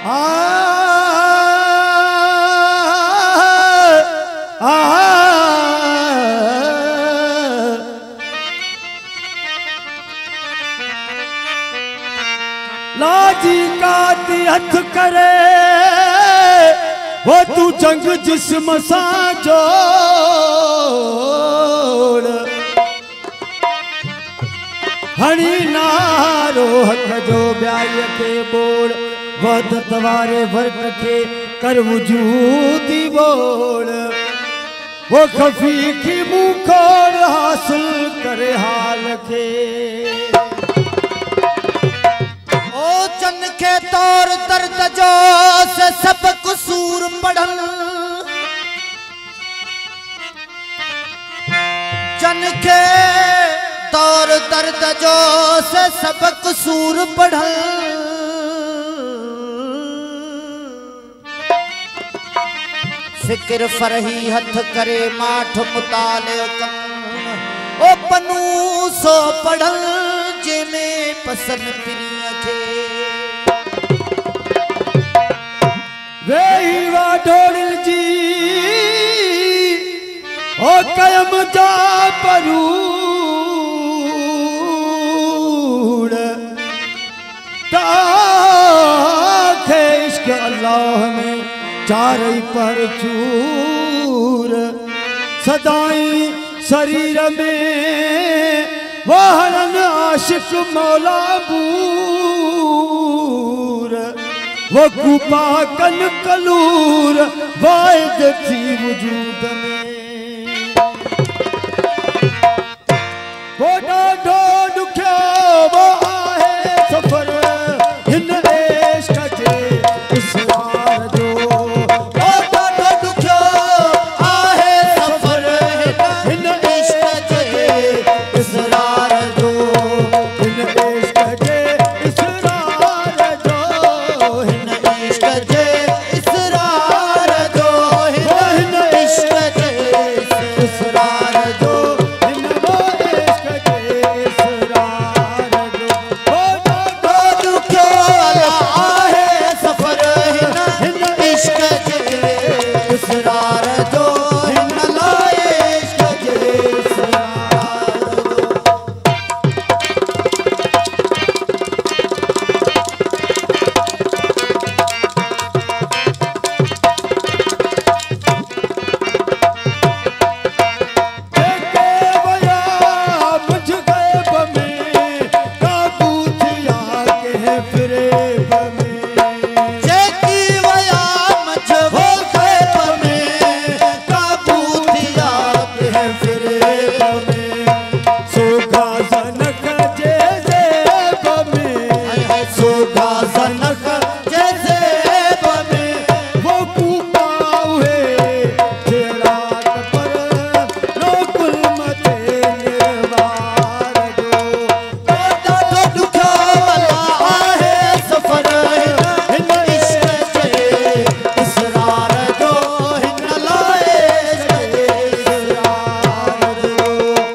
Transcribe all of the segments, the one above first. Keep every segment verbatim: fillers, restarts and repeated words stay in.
आ आ लाजी काती हथ करे वो तू जंग जिस्म सां जोड़ हणी नारो हक जो ब्याई के बोड़ वदत वारे वर्क के कर वजूदी बोड़ वो खफी की मुँह खोड़ हासिल करे हाल के ओ चन के तौर दर्द जो से सब कसूर पढ़न चन के तौर दर्द जो से सब कसूर पढ़न फिक्र फरही हथ करे माठ मुताले कम ओ पनू सो पढ़न जिमें पसंद प्रिय खे वेही वाढोड़िल जी ओ कयम जा परूड़ ताखे इश्क अल्लाह में चारई पर चूर सदाई शरीर में वहरन आशिक मौला बूर वो कूपा कन कलूर वायद थी वजूद में वो डाढो दुखियो वो आहे सफर हिन इश्क जे इसरार जो ओ डाढो दुखियो आहे सफर हिन इश्क जे इसरार जो हिन इश्क जे इसरार जो हिन इश्क जे इसरार जो हिन इश्क जे इसरार जो हिन वो इश्क जे इसरार जो वो डाढो दुखियो आहे सफर हिन इश्क जे इसरार जो हिन लाए इश्क जे इसरार जो जेके वया मुझ गैब में काबू थिया के फिरेब में जेकी वया मझ हो ख़ैब में काबू थिया के फिरेब में सोगा ज़नक जे ज़ेब में सोगा ज़नक जे ज़ेब में वो कूपा हुए जेड़ा पर रोकुल मथे निर्वार जो डाढो दुखियो आहे सफ़र हिन इश्क जे इसरार जो हिन लाए इश्क जे इसरार जो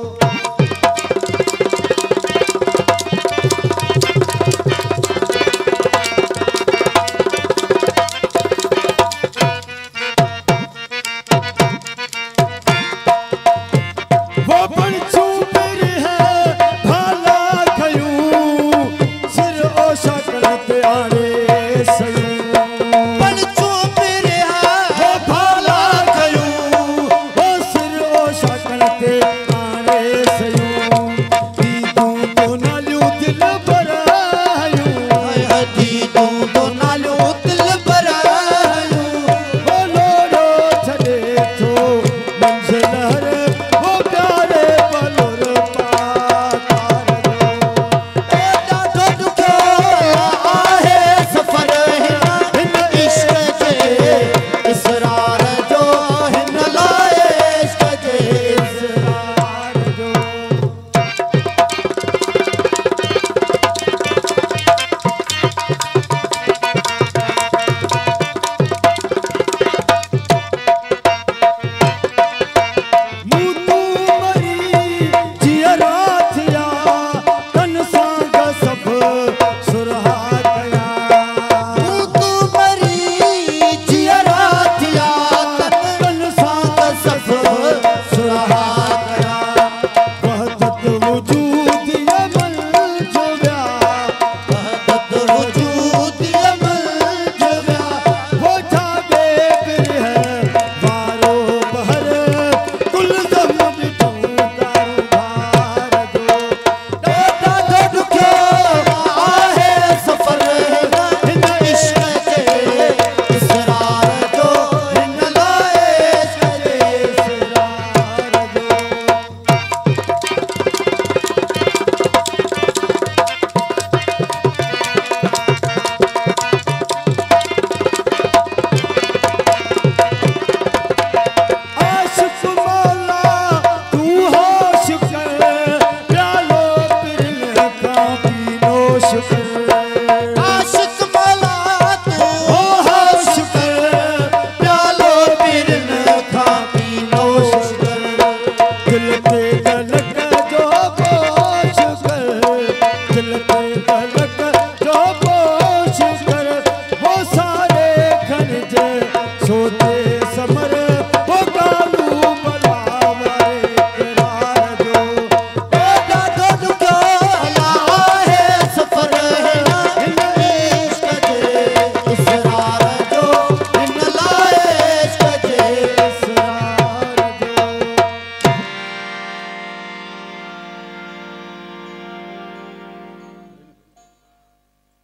वो पंछू पर है भाला खयूं सिर ओ शकल ते आड़े सयूं पंचो मेरे वो भाला खयूं वो सिर ओ शकल ते आड़े सयूं दीदू तो नालियूं दिल भरायूं दी तू तो ना